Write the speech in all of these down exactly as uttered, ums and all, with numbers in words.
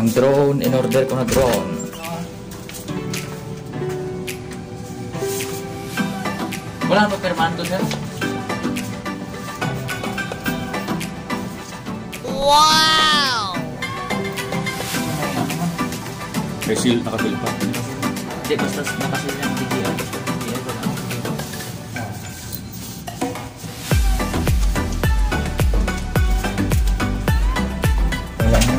ng drone. In order ko na drone. Wala pa permanto sir. Wow! May seal, nakasil pa. Hindi, basta nakasil yung D J I. Wala na.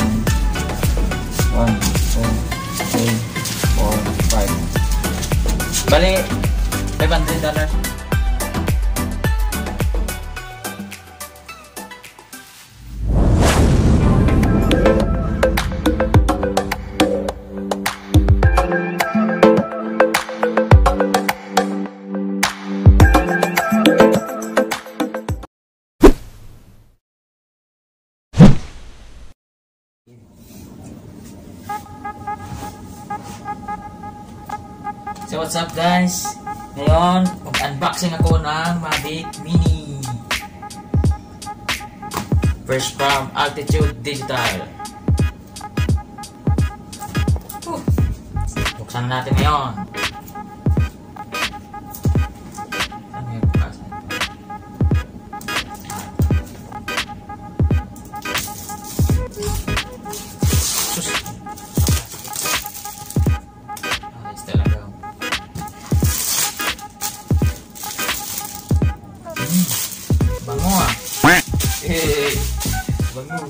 one, two, three, four, five. Bali, five hundred dollars. So what's up guys? Ngayon, mag-unboxing ako ng Mavic Mini. First from Altitude Digital. Uh, buksan natin ngayon. Ano yung buksan? Sus! Ayos talaga. Bango ah. Eh, bango.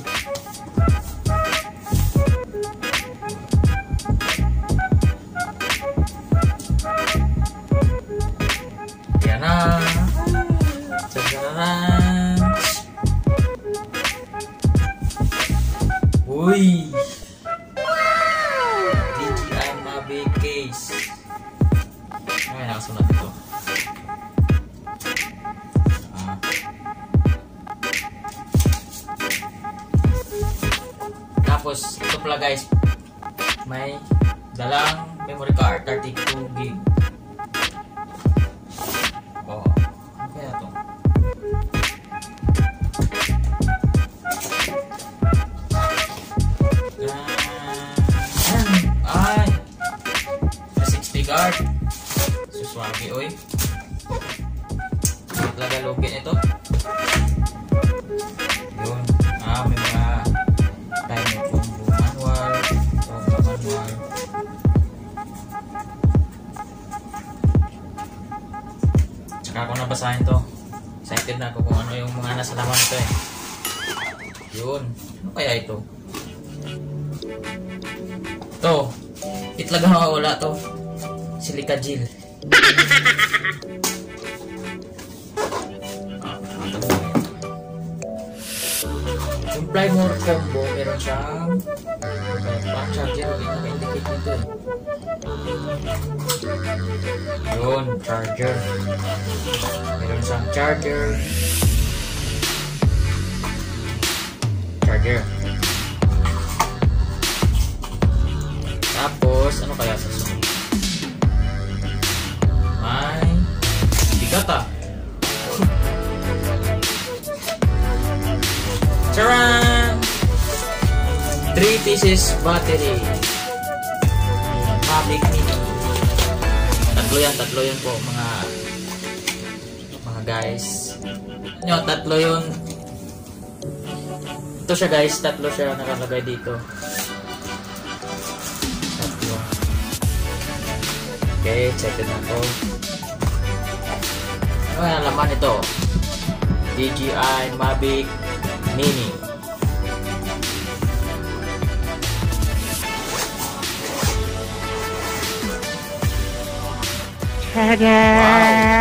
Yan na. Tadadadaan. Uy. D J I Mavic case. Ay, nakasunod ito. Tapos, ito pala guys, may dalang memory card, thirty-two gig. Oh, ano kaya ito? Uh, ay, sixty card. Suswagi, oy. Talaga login ito. Yun. Ah, may mga time combo manual, combo manual. Tsaka ako nabasahin to. Excited na ako kung ano yung mga nasa laman nito eh. Yun. Ano kaya ito? Ito. Itlaga mawawala to. Silica gel. Yung primer combo, meron siyang pang charger, naka-indicate dito eh. Yun, charger. Meron siyang charger. Charger. Tapos, ano kaya sa sunod? May bigat ah. Charan! three pieces battery. Mavic Mini. Tatlo yan, tatlo yan po mga mga guys. Nyo, tatlo yun. Ito siya guys, tatlo siya nakalagay dito. Tatlo. Okay, check it na po. Ano yung laman ito? D J I Mavic Mini. Wow.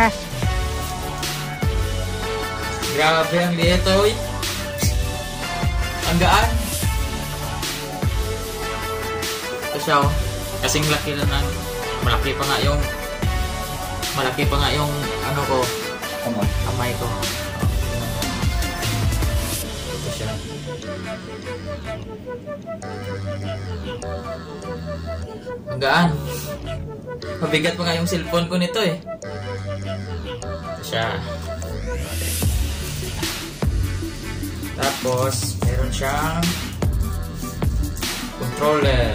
Grabe ang liit oy. Ang gaan. Ito siya oh. Kasing laki na ng malaki pa nga yung malaki pa nga yung ano ko, Kamay. kamay ko. Ito siya. Ang gaan. Mabigat pa nga yung cellphone ko nito eh. Ito siya. Tapos, meron siyang controller.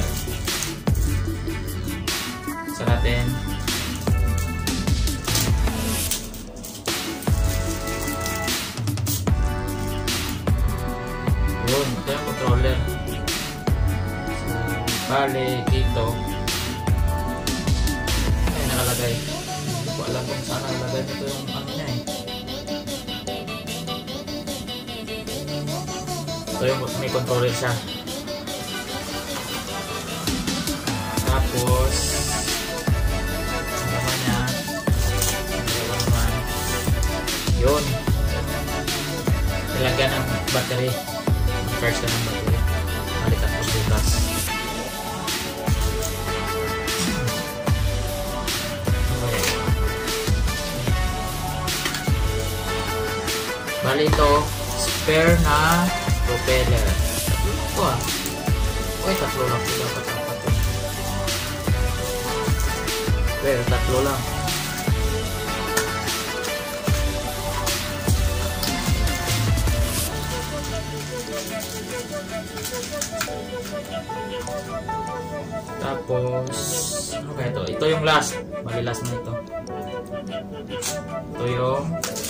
Isa natin. Yun, ito yung controller. So, bale, dito. Ay, nakalagay. Hindi ko alam kung saan nakalagay. Ito yung ano niya eh. Ito yung may controller siya. Tapos, ano naman niya? Ano naman? Yun. Nilagyan ng battery. First ka ng battery. Balikan po bukas. Okay. Bali ito, spare na propeller. Ito ah. Uy, tatlo lang ito. Dapat dapat ito. Pero tatlo lang. Tapos, ano kaya ito? Ito yung last. Bali last na ito. Ito yung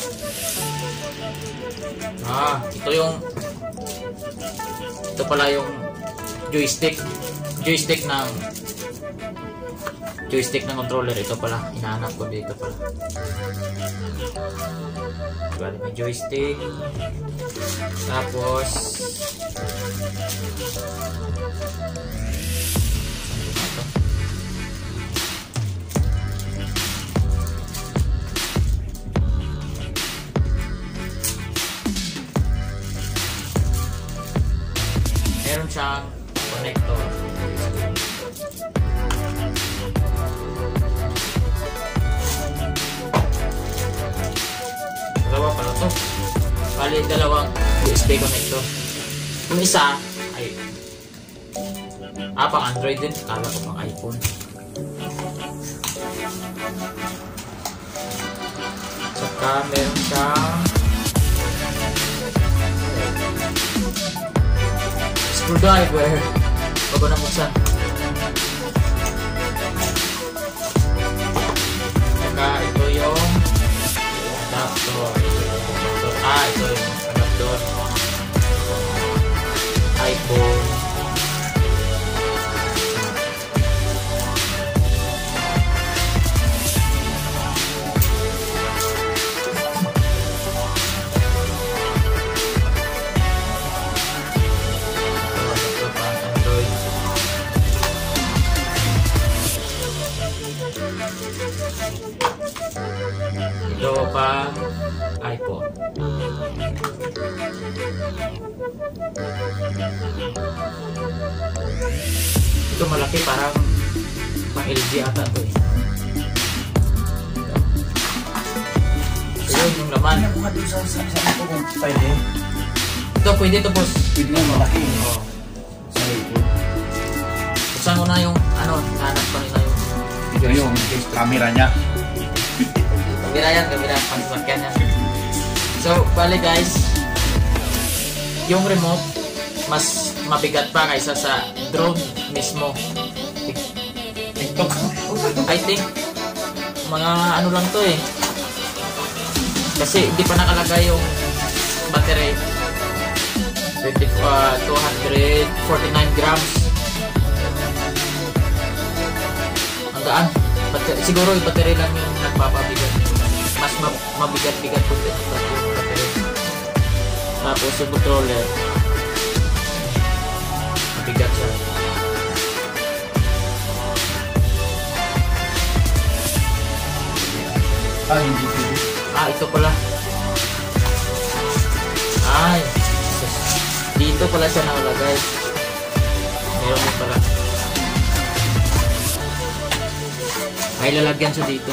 Ah, ito yung ito pala yung joystick. Joystick ng joystick ng controller. Ito pala. Hinahanap ko dito pala. Bali may joystick. Tapos meron siyang connector. Dalawa pala to. Bali, dalawang U S B connector. Yung isa ay ah, pang Android din. Kala ko pang iPhone. Saka meron siyang screwdriver. Bago na buksan. Saka ito yung adapter. Ah, ito yung adapter. iPhone. Ito pa iPhone. Ito malaki, parang pang L G ata ito eh. Ito yung laman. Ano nga doon sa saan ko kung pwede? Ito pwede ito boss. Pwede nga malaki. Oo. Sa ito. Buksan ko na yung ano, hanap ko nila yung Ito yung camera niya. kamera yan, kamera pangsasakyan yan. So, bali guys, yung remote mas mabigat pa kaysa sa drone mismo. TikTok. I think mga ano lang to eh, kasi hindi pa nakalagay yung battery. two hundred forty-nine grams. Ang gaan. Bat- siguro yung battery lang yung nagpapabigat. Mas ma- mabigat-bigat po yung battery. Tapos yung controller, mabigat siya. Ah, hindi pwede. Ah, ito pala. Ay, sus. Dito pala siya nakalagay. Meron din pala. May lalagyan siya dito.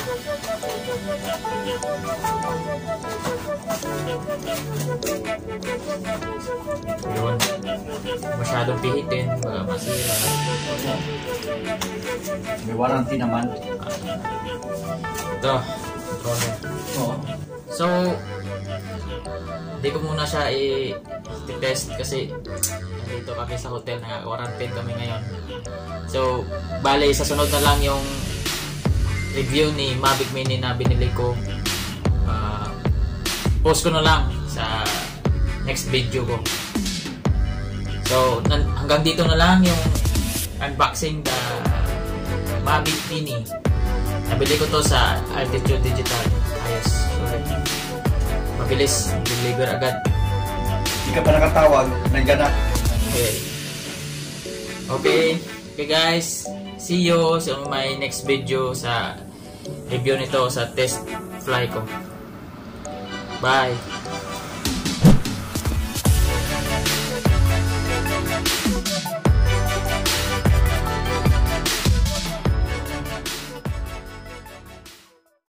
Yun. Masyadong pihitin, baka masira. May warranty naman. Ito, controller. Oo. So, hindi ko muna siya i- magte-test kasi nandito kami sa hotel, naka-quarantine kami ngayon. So, bale, sa sunod na lang yung review ni Mavic Mini na binili ko. Uh, post ko na lang sa next video ko. So, hanggang dito na lang yung unboxing the Mavic Mini. Nabili ko to sa Altitude Digital. Ayos. Sorry. Mabilis. Deliver agad. Hindi ka pa nakatawag, nandiyan na. Okay. Okay. Okay guys. See you sa my next video sa review nito sa test fly ko. Bye.